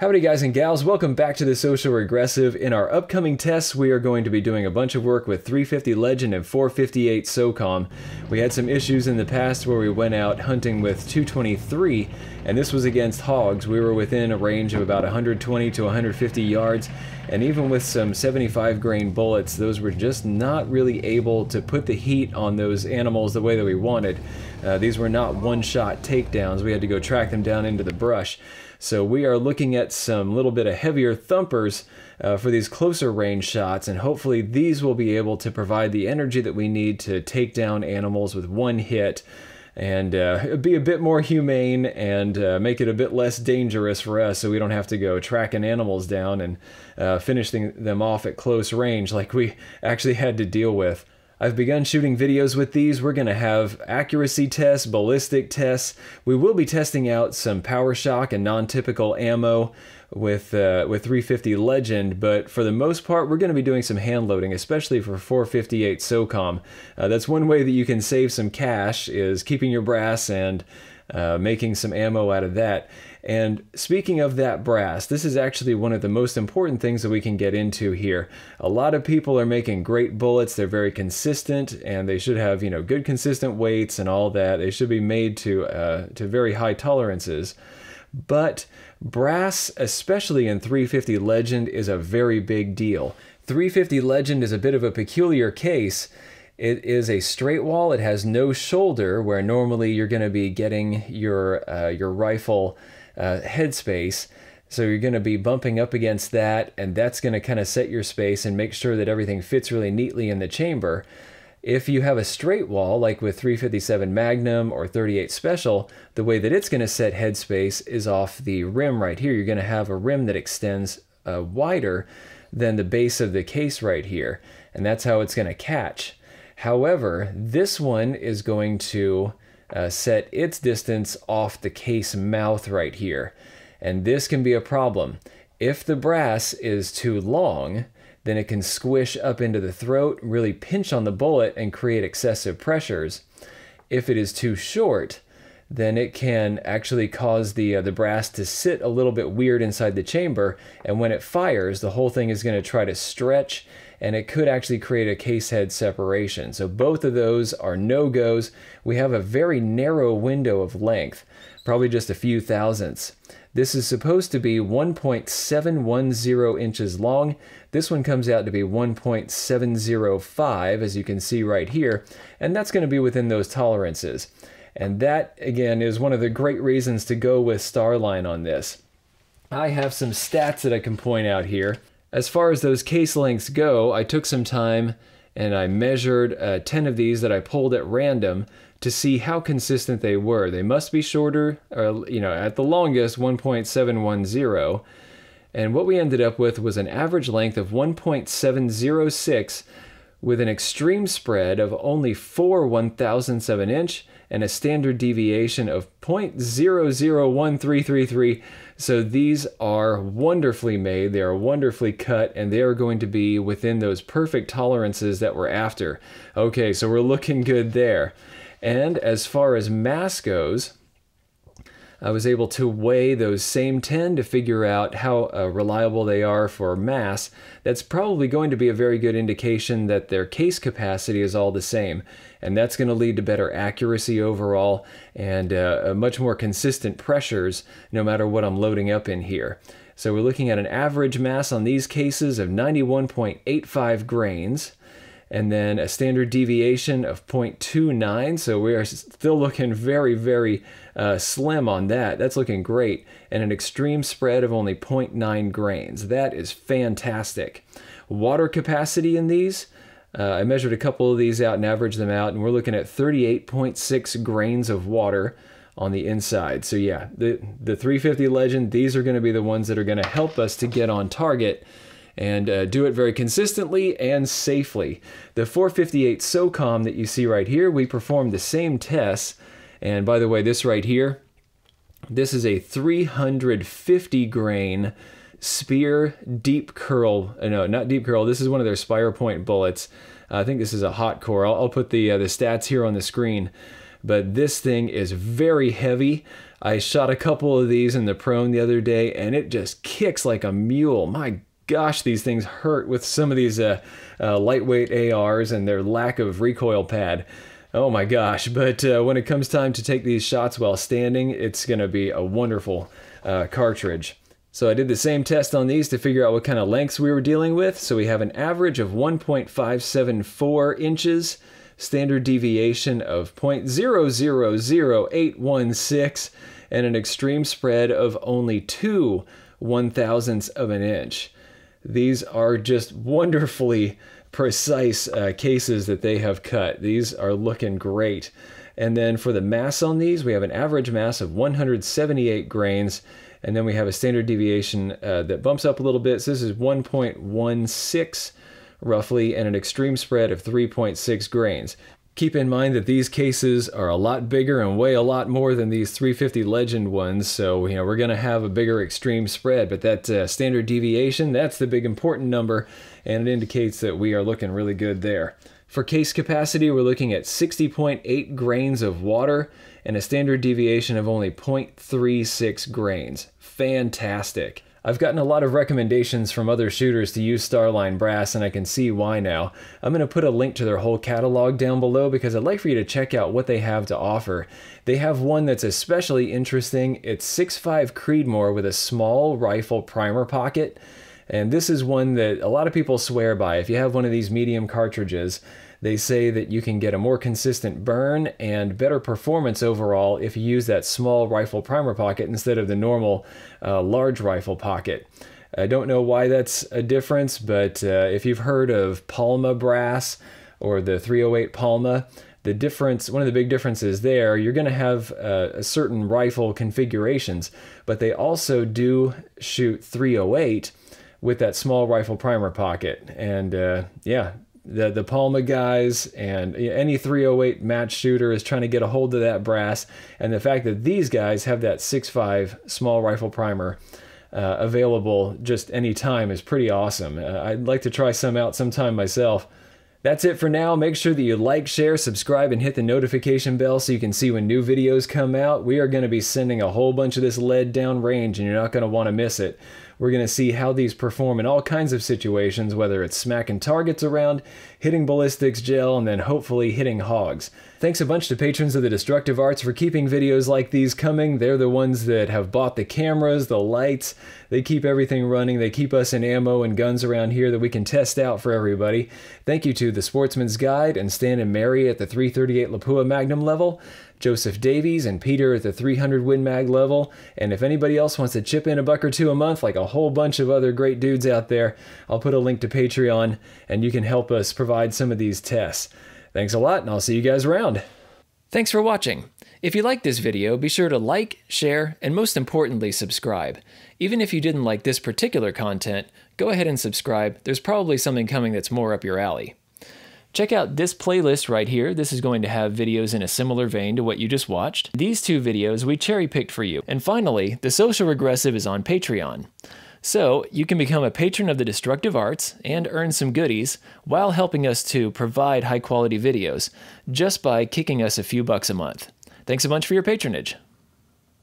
Howdy guys and gals, welcome back to the Social Regressive. In our upcoming tests, we are going to be doing a bunch of work with 350 Legend and 458 SOCOM. We had some issues in the past where we went out hunting with 223, and this was against hogs. We were within a range of about 120 to 150 yards, and even with some 75 grain bullets, those were just not really able to put the heat on those animals the way that we wanted. These were not one-shot takedowns. We had to go track them down into the brush. So we are looking at some little bit of heavier thumpers for these closer range shots, and hopefully these will be able to provide the energy that we need to take down animals with one hit and be a bit more humane and make it a bit less dangerous for us, so we don't have to go tracking animals down and finishing them off at close range like we actually had to deal with. I've begun shooting videos with these. We're going to have accuracy tests, ballistic tests. We will be testing out some power shock and non-typical ammo with 350 Legend, but for the most part, we're going to be doing some hand loading, especially for 458 SOCOM. That's one way that you can save some cash, is keeping your brass and making some ammo out of that. And speaking of that brass, this is actually one of the most important things that we can get into here. A lot of people are making great bullets. They're very consistent, and they should have, good consistent weights and all that. They should be made to very high tolerances. But brass, especially in 350 Legend, is a very big deal. 350 Legend is a bit of a peculiar case. It is a straight wall. It has no shoulder, where normally you're going to be getting your rifle headspace. So you're going to be bumping up against that, and that's going to kind of set your space and make sure that everything fits really neatly in the chamber. If you have a straight wall, like with 357 Magnum or 38 Special, the way that it's going to set headspace is off the rim right here. You're going to have a rim that extends wider than the base of the case right here, and that's how it's going to catch. However, this one is going to set its distance off the case mouth right here. And this can be a problem. If the brass is too long, then it can squish up into the throat, really pinch on the bullet, and create excessive pressures. If it is too short, then it can actually cause the brass to sit a little bit weird inside the chamber, and when it fires, the whole thing is going to try to stretch, and it could actually create a case head separation. So both of those are no-goes. We have a very narrow window of length, probably just a few thousandths. This is supposed to be 1.710 inches long. This one comes out to be 1.705, as you can see right here, and that's going to be within those tolerances. And that, again, is one of the great reasons to go with Starline on this. I have some stats that I can point out here. As far as those case lengths go, I took some time and I measured 10 of these that I pulled at random to see how consistent they were. They must be shorter, or, at the longest, 1.710. And what we ended up with was an average length of 1.706 with an extreme spread of only 4 1,000ths of an inch and a standard deviation of 0.001333. So these are wonderfully made, they are wonderfully cut, and they are going to be within those perfect tolerances that we're after. Okay, so we're looking good there. And as far as mass goes, I was able to weigh those same 10 to figure out how reliable they are for mass. That's probably going to be a very good indication that their case capacity is all the same. And that's going to lead to better accuracy overall and much more consistent pressures no matter what I'm loading up in here. So we're looking at an average mass on these cases of 91.85 grains. And then a standard deviation of 0.29, so we are still looking very, very slim on that. That's looking great. And an extreme spread of only 0.9 grains. That is fantastic. Water capacity in these, I measured a couple of these out and averaged them out, and we're looking at 38.6 grains of water on the inside. So yeah, the 350 Legend, these are going to be the ones that are going to help us to get on target and do it very consistently and safely. The 458 SOCOM that you see right here, we performed the same tests. And by the way, this right here, this is a 350 grain Speer deep curl. No, not deep curl. This is one of their Speer point bullets. I think this is a Hot-Cor. I'll put the stats here on the screen. But this thing is very heavy. I shot a couple of these in the prone the other day, and it just kicks like a mule. My gosh, these things hurt with some of these lightweight ARs and their lack of recoil pad. Oh my gosh, but when it comes time to take these shots while standing, it's going to be a wonderful cartridge. So I did the same test on these to figure out what kind of lengths we were dealing with. So we have an average of 1.574 inches, standard deviation of 0.000816, and an extreme spread of only 2 1/1000ths of an inch. These are just wonderfully precise cases that they have cut. These are looking great. And then for the mass on these, we have an average mass of 178 grains, and then we have a standard deviation that bumps up a little bit. So this is 1.16 roughly, and an extreme spread of 3.6 grains. Keep in mind that these cases are a lot bigger and weigh a lot more than these 350 Legend ones, so we're going to have a bigger extreme spread, but that standard deviation, that's the big important number, and it indicates that we are looking really good there. For case capacity, we're looking at 60.8 grains of water and a standard deviation of only 0.36 grains. Fantastic. I've gotten a lot of recommendations from other shooters to use Starline Brass, and I can see why now. I'm going to put a link to their whole catalog down below because I'd like for you to check out what they have to offer. They have one that's especially interesting. It's 6.5 Creedmoor with a small rifle primer pocket. And this is one that a lot of people swear by. If you have one of these medium cartridges, they say that you can get a more consistent burn and better performance overall if you use that small rifle primer pocket instead of the normal large rifle pocket. I don't know why that's a difference, but if you've heard of Palma brass or the 308 Palma, the difference, one of the big differences there, you're going to have a certain rifle configurations, but they also do shoot 308 with that small rifle primer pocket. And yeah, the Palma guys and any 308 match shooter is trying to get a hold of that brass, and the fact that these guys have that 6.5 small rifle primer available just any time is pretty awesome. I'd like to try some out sometime myself. That's it for now. Make sure that you like, share, subscribe, and hit the notification bell so you can see when new videos come out. We are going to be sending a whole bunch of this lead down range, and you're not going to want to miss it. We're going to see how these perform in all kinds of situations, whether it's smacking targets around, hitting ballistics gel, and then hopefully hitting hogs. Thanks a bunch to patrons of the Destructive Arts for keeping videos like these coming. They're the ones that have bought the cameras, the lights. They keep everything running. They keep us in ammo and guns around here that we can test out for everybody. Thank you to The Sportsman's Guide and Stan and Mary at the 338 Lapua Magnum level, Joseph Davies and Peter at the 300 Win Mag level, and if anybody else wants to chip in $1 or $2 a month like a whole bunch of other great dudes out there, I'll put a link to Patreon and you can help us provide some of these tests. Thanks a lot, and I'll see you guys around. Thanks for watching. If you liked this video, be sure to like, share, and most importantly, subscribe. Even if you didn't like this particular content, go ahead and subscribe. There's probably something coming that's more up your alley. Check out this playlist right here. This is going to have videos in a similar vein to what you just watched. These two videos we cherry-picked for you. And finally, The Social Regressive is on Patreon. So you can become a patron of the Destructive Arts and earn some goodies while helping us to provide high-quality videos just by kicking us a few bucks a month. Thanks a bunch for your patronage.